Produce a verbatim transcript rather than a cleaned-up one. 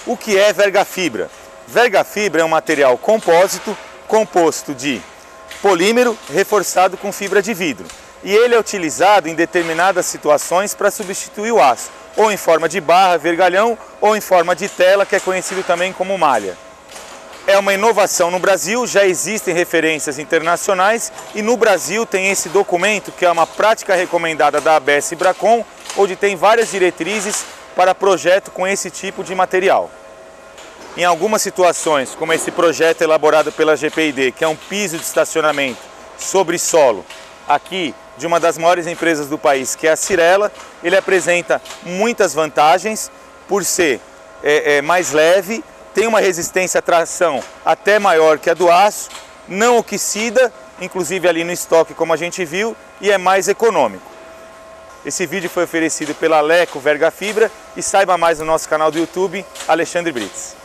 O que é vergafibra? Vergafibra é um material compósito composto de polímero reforçado com fibra de vidro. E ele é utilizado em determinadas situações para substituir o aço, ou em forma de barra, vergalhão, ou em forma de tela, que é conhecido também como malha. É uma inovação no Brasil, já existem referências internacionais e no Brasil tem esse documento que é uma prática recomendada da A B S e Bracon, onde tem várias diretrizes para projeto com esse tipo de material. Em algumas situações, como esse projeto elaborado pela G P I D, que é um piso de estacionamento sobre solo, aqui de uma das maiores empresas do país, que é a Cyrela, ele apresenta muitas vantagens por ser é, é, mais leve, tem uma resistência à tração até maior que a do aço, não oxida, inclusive ali no estoque como a gente viu, e é mais econômico. Esse vídeo foi oferecido pela Leco Vergafibra e saiba mais no nosso canal do YouTube, Alexandre Brits.